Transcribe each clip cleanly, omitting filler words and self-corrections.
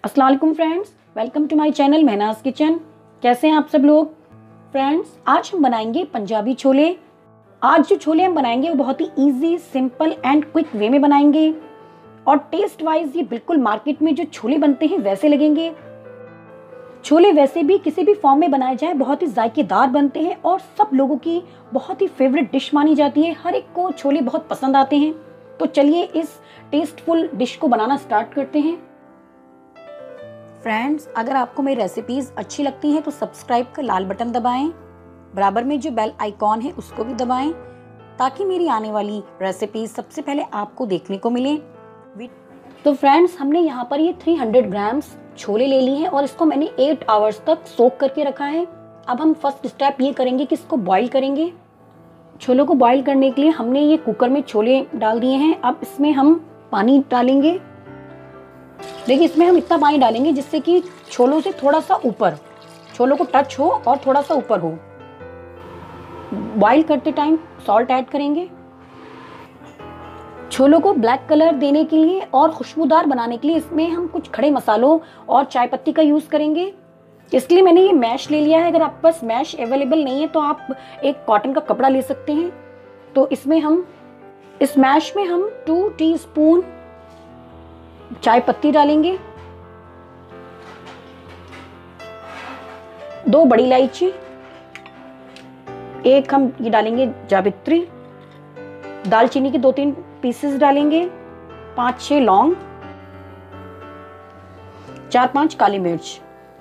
अस्सलाम वालेकुम friends, welcome to my channel Mehnaz kitchen. कैसे हैं आप सब लोग। फ्रेंड्स, आज हम बनाएंगे पंजाबी छोले। आज जो छोले हम बनाएंगे वो बहुत ही easy, simple and quick way में बनाएंगे और टेस्ट वाइज ये बिल्कुल मार्केट में जो छोले बनते हैं वैसे लगेंगे। छोले वैसे भी किसी भी फॉर्म में बनाए जाए बहुत ही जायकेदार बनते हैं और सब लोगों की बहुत ही फेवरेट डिश मानी जाती है। हर एक को छोले बहुत पसंद आते हैं। तो चलिए इस टेस्टफुल डिश को बनाना स्टार्ट करते हैं। फ्रेंड्स, अगर आपको मेरी रेसिपीज अच्छी लगती हैं तो सब्सक्राइब का लाल बटन दबाएं, बराबर में जो बेल आइकॉन है उसको भी दबाएं ताकि मेरी आने वाली रेसिपीज सबसे पहले आपको देखने को मिले। तो फ्रेंड्स, हमने यहाँ पर ये 300 ग्राम्स छोले ले लिए हैं और इसको मैंने 8 आवर्स तक सोक करके रखा है। अब हम फर्स्ट स्टेप ये करेंगे कि इसको बॉईल करेंगे। छोलों को बॉईल करने के लिए हमने ये कुकर में छोले डाल दिए हैं। अब इसमें हम पानी डालेंगे। देखिए, इसमें हम इतना पानी डालेंगे जिससे कि छोलों से थोड़ा सा ऊपर, छोलों को टच हो और थोड़ा सा ऊपर हो। बॉईल करते टाइम सॉल्ट ऐड करेंगे। छोलों को ब्लैक कलर देने के लिए और खुशबूदार बनाने के लिए इसमें हम कुछ खड़े मसालों और चाय पत्ती का यूज़ करेंगे। इसलिए मैंने ये मैश ले लिया है। अगर आपके पास मैश अवेलेबल नहीं है तो आप एक कॉटन का कपड़ा ले सकते हैं। तो इसमें हम इस मैश में हम 2 टीस्पून चाय पत्ती डालेंगे, 2 बड़ी इलायची, एक हम ये डालेंगे जावित्री, दालचीनी के 2-3 पीसेस डालेंगे, 5-6 लौंग, 4-5 काली मिर्च।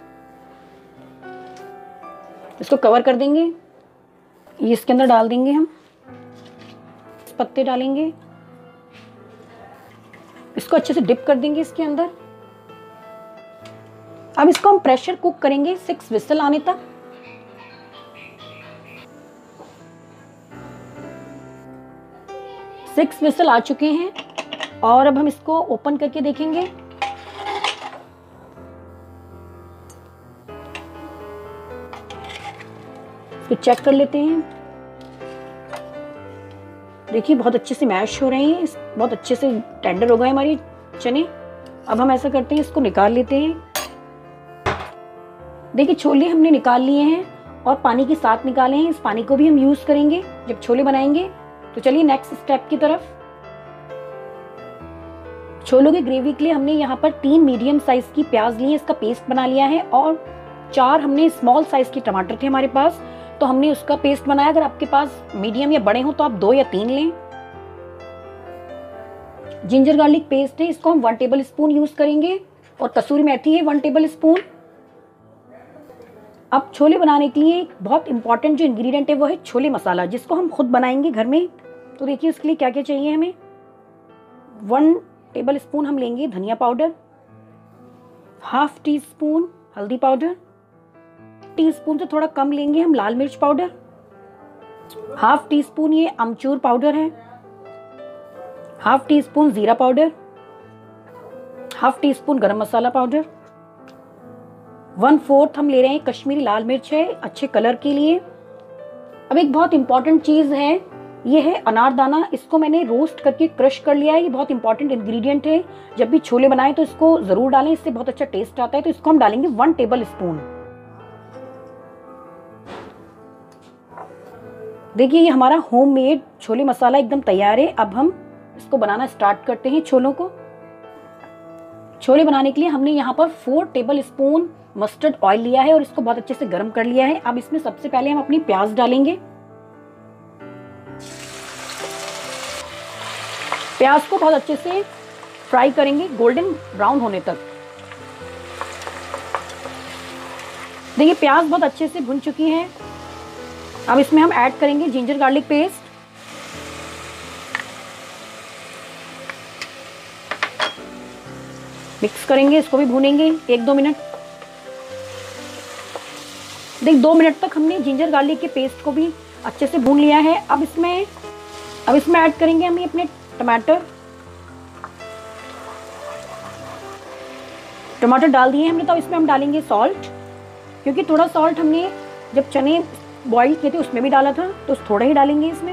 इसको कवर कर देंगे। ये इसके अंदर डाल देंगे। हम पत्ते डालेंगे, इसको अच्छे से डिप कर देंगे इसके अंदर। अब इसको हम प्रेशर कुक करेंगे 6 विसल आने तक। सिक्स विसल आ चुके हैं और अब हम इसको ओपन करके देखेंगे। इसको चेक कर लेते हैं। देखिए, बहुत अच्छे से मैश हो रहे हैं, बहुत अच्छे से टेंडर हो गए हमारे चने। अब हम ऐसा करते हैं, इसको निकाल लेते हैं। देखिए, छोले हमने निकाल लिए हैं और पानी के साथ निकाले हैं। इस पानी को भी हम यूज करेंगे जब छोले बनाएंगे। तो चलिए नेक्स्ट स्टेप की तरफ। छोलों की ग्रेवी के लिए हमने यहाँ पर 3 मीडियम साइज की प्याज ली है, इसका पेस्ट बना लिया है और 4 हमने स्मॉल साइज के टमाटर थे हमारे पास, तो हमने उसका पेस्ट बनाया। अगर आपके पास मीडियम या बड़े हो तो आप 2 या 3 लें। जिंजर गार्लिक पेस्ट है, इसको हम 1 टेबल स्पून यूज करेंगे और कसूरी मेथी है 1 टेबल स्पून। अब छोले बनाने के लिए एक बहुत इंपॉर्टेंट जो इंग्रेडिएंट है वो है छोले मसाला, जिसको हम खुद बनाएंगे घर में। तो देखिए उसके लिए क्या क्या चाहिए हमें। 1 टेबल स्पून हम लेंगे धनिया पाउडर, 1/2 टीस्पून हल्दी पाउडर, टीस्पून से थोड़ा कम लेंगे हम लाल मिर्च पाउडर, 1/2 टीस्पून ये अमचूर पाउडर है, 1/2 टीस्पून जीरा पाउडर, 1/2 टीस्पून गरम मसाला पाउडर, 1/4 हम ले रहे हैं कश्मीरी लाल मिर्च है अच्छे कलर के लिए। अब एक बहुत इंपॉर्टेंट चीज है, ये है अनारदाना। इसको मैंने रोस्ट करके क्रश कर लिया है। ये बहुत इंपॉर्टेंट इंग्रेडिएंट है। जब भी छोले बनाएं तो इसको जरूर डालें, इससे बहुत अच्छा टेस्ट आता है। तो इसको हम डालेंगे 1 टेबल स्पून। देखिए, ये हमारा होममेड छोले मसाला एकदम तैयार है। अब हम इसको बनाना स्टार्ट करते हैं। छोलों को छोले बनाने के लिए हमने यहाँ पर 4 टेबल स्पून मस्टर्ड ऑयल लिया है और इसको बहुत अच्छे से गर्म कर लिया है। अब इसमें सबसे पहले हम अपनी प्याज डालेंगे। प्याज को बहुत अच्छे से फ्राई करेंगे गोल्डन ब्राउन होने तक। देखिए, प्याज बहुत अच्छे से भुन चुकी है। अब इसमें हम ऐड करेंगे जिंजर गार्लिक पेस्ट, मिक्स करेंगे, इसको भी भूनेंगे 1-2 मिनट। देख 2 मिनट तक हमने जिंजर गार्लिक के पेस्ट को भी अच्छे से भून लिया है। अब इसमें ऐड करेंगे हम अपने टमाटर डाल दिए हमने। तो इसमें हम डालेंगे सॉल्ट, क्योंकि थोड़ा सॉल्ट हमने जब चने बॉईल किए थे उसमें भी डाला था, तो थोड़ा ही डालेंगे इसमें।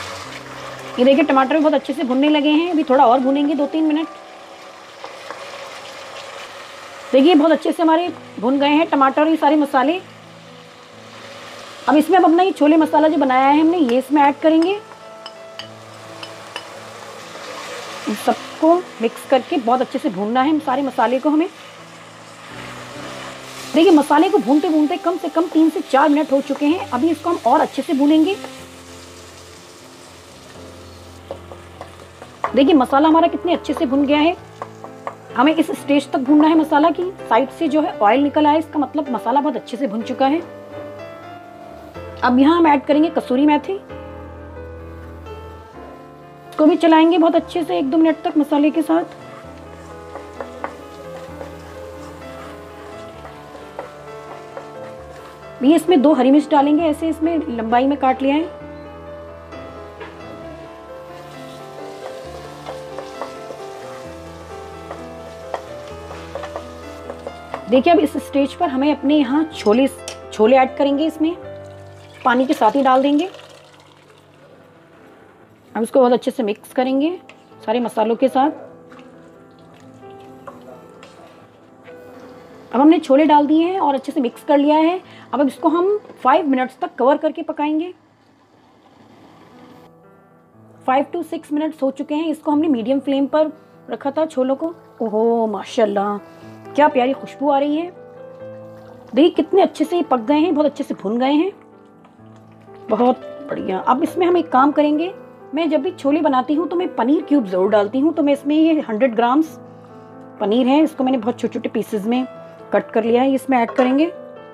ये देखिए टमाटर भी बहुत अच्छे से भुनने लगे हैं, अभी थोड़ा और भुनेंगे 2-3 मिनट। देखिए बहुत अच्छे से हमारे भुन गए हैं टमाटर और ये सारे मसाले। अब इसमें हम अपना ये छोले मसाला जो बनाया है हमने ये इसमें ऐड करेंगे। इन सबको मिक्स करके बहुत अच्छे से भूनना है सारे मसाले को हमें। देखिए मसाले को भूनते भूनते कम से कम 3 से 4 मिनट हो चुके हैं। अभी इसको हम और अच्छे से भूनेंगे। देखिए मसाला हमारा कितने अच्छे से भुन गया है। हमें इस स्टेज तक भूनना है मसाला की साइड से जो है ऑयल निकल आए, इसका मतलब मसाला बहुत अच्छे से भुन चुका है। अब यहाँ हम ऐड करेंगे कसूरी मेथी, इसको भी चलाएंगे बहुत अच्छे से 1-2 मिनट तक मसाले के साथ। ये इसमें 2 हरी मिर्च डालेंगे, ऐसे इसमें लंबाई में काट लिया है। देखिए अब इस स्टेज पर हमें अपने यहाँ छोले ऐड करेंगे, इसमें पानी के साथ ही डाल देंगे। अब इसको बहुत अच्छे से मिक्स करेंगे सारे मसालों के साथ। अब हमने छोले डाल दिए हैं और अच्छे से मिक्स कर लिया है। अब इसको हम 5 मिनट्स तक कवर करके पकाएंगे। 5 to 6 मिनट्स हो चुके हैं। इसको हमने मीडियम फ्लेम पर रखा था छोलों को। ओहो माशाल्लाह क्या प्यारी खुशबू आ रही है। देखिए कितने अच्छे से ये पक गए हैं, बहुत अच्छे से भुन गए हैं, बहुत बढ़िया। अब इसमें हम एक काम करेंगे, मैं जब भी छोले बनाती हूँ तो मैं पनीर क्यूब ज़रूर डालती हूँ। तो मैं इसमें ये 100 ग्राम्स पनीर है, इसको मैंने बहुत छोटे छोटे पीसेस में कट कर लिया है, इसमें ऐड करेंगे।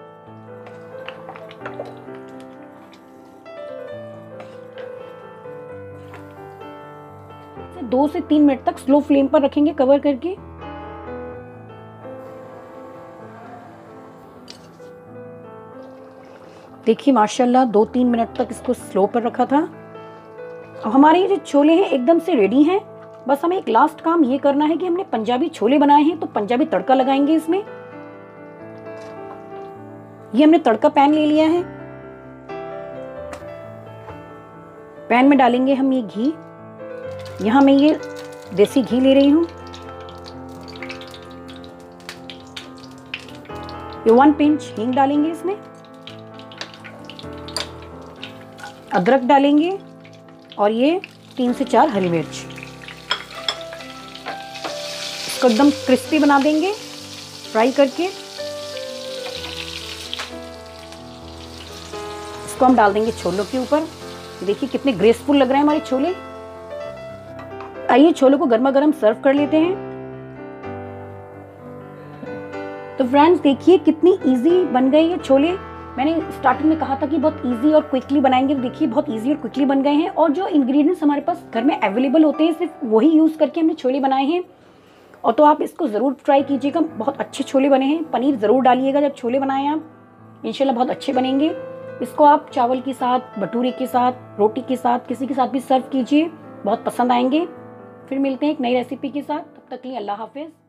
इसे 2 से 3 मिनट तक स्लो फ्लेम पर रखेंगे कवर करके। देखिए माशाल्लाह 2-3 मिनट तक इसको स्लो पर रखा था। अब हमारे ये जो छोले हैं एकदम से रेडी हैं। बस हमें एक लास्ट काम ये करना है कि हमने पंजाबी छोले बनाए हैं तो पंजाबी तड़का लगाएंगे इसमें। ये हमने तड़का पैन ले लिया है, पैन में डालेंगे हम ये घी। यहाँ मैं ये देसी घी ले रही हूँ। ये 1 पिंच हींग डालेंगे इसमें, अदरक डालेंगे और ये 3 से 4 हरी मिर्च। इसको एकदम क्रिस्पी बना देंगे फ्राई करके। इसको हम डाल देंगे छोलों के ऊपर। देखिए कितने ग्रेसफुल लग रहे हैं हमारे छोले। आइए छोलों को गर्मा गर्म सर्व कर लेते हैं। तो फ्रेंड्स देखिए कितनी इजी बन गए ये छोले। मैंने स्टार्टिंग में कहा था कि बहुत इजी और क्विकली बनाएंगे, तो देखिए बहुत इजी और क्विकली बन गए हैं। और जो इंग्रेडिएंट्स हमारे पास घर में अवेलेबल होते हैं सिर्फ वही यूज़ करके हमने छोले बनाए हैं। और तो आप इसको ज़रूर ट्राई कीजिएगा, बहुत अच्छे छोले बने हैं। पनीर ज़रूर डालिएगा जब छोले बनाएं आप, इंशाल्लाह बहुत अच्छे बनेंगे। इसको आप चावल के साथ, भटूरे के साथ, रोटी के साथ, किसी के साथ भी सर्व कीजिए, बहुत पसंद आएंगे। फिर मिलते हैं एक नई रेसिपी के साथ, तब तक के लिए अल्लाह हाफिज़।